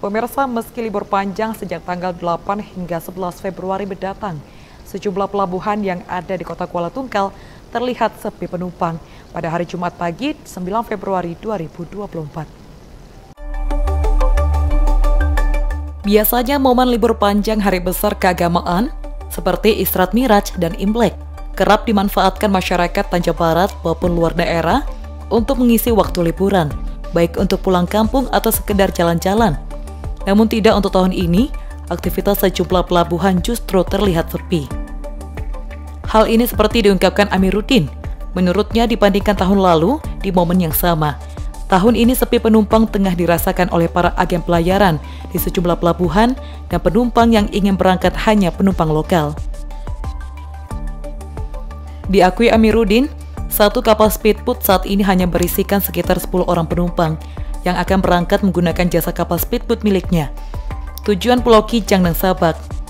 Pemirsa, meski libur panjang sejak tanggal 8 hingga 11 Februari mendatang, sejumlah pelabuhan yang ada di Kota Kuala Tungkal terlihat sepi penumpang pada hari Jumat pagi 9 Februari 2024. Biasanya momen libur panjang hari besar keagamaan seperti Israt Miraj dan Imlek kerap dimanfaatkan masyarakat Tanjung Barat maupun luar daerah untuk mengisi waktu liburan, baik untuk pulang kampung atau sekedar jalan-jalan. Namun tidak untuk tahun ini, aktivitas sejumlah pelabuhan justru terlihat sepi. Hal ini seperti diungkapkan Amiruddin. Menurutnya dibandingkan tahun lalu, di momen yang sama, tahun ini sepi penumpang tengah dirasakan oleh para agen pelayaran di sejumlah pelabuhan dan penumpang yang ingin berangkat hanya penumpang lokal. Diakui Amiruddin, satu kapal speedboat saat ini hanya berisikan sekitar 10 orang penumpang yang akan berangkat menggunakan jasa kapal speedboat miliknya. Tujuan Pulau Kijang dan Sabak.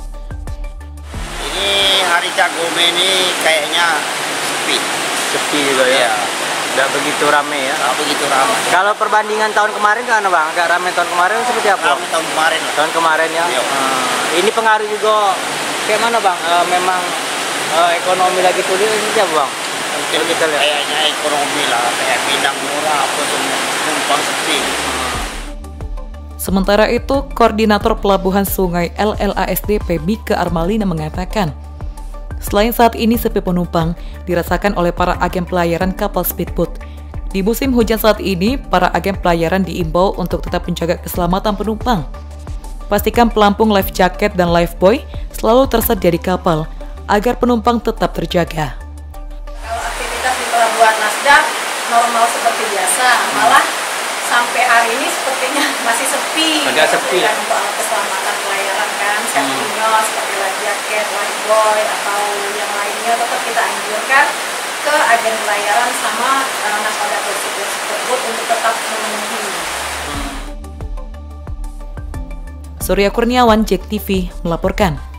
Ini hari Cagome ini kayaknya sepi. Sepi juga ya? Tidak begitu ramai ya? Tidak begitu ramai. Kalau perbandingan tahun kemarin kan Bang? Agak ramai tahun kemarin seperti apa? Ramai tahun kemarin. Tahun kemarin ya? Ini pengaruh juga kayak mana Bang? Memang ekonomi lagi sulit seperti apa Bang? Mungkin kita lihat kayaknya ekonomi lah, kayak Pinang murah, apa semua penumpang sepi. Sementara itu, Koordinator Pelabuhan Sungai LLASDP Mika Armalina mengatakan, selain saat ini sepi penumpang dirasakan oleh para agen pelayaran kapal speedboat. Di musim hujan saat ini, para agen pelayaran diimbau untuk tetap menjaga keselamatan penumpang. Pastikan pelampung life jacket dan life buoy selalu tersedia di kapal agar penumpang tetap terjaga. Pelabuhan Nasdaq normal seperti biasa, malah sampai hari ini sepertinya masih sepi. Agak sepi ya? Untuk keselamatan pelayaran kan, safety-nya seperti life jacket, life buoy atau yang lainnya tetap kita anjurkan ke agen pelayaran sama nasabah tersebut untuk tetap memenuhi. Surya Kurniawan, JEK TV melaporkan.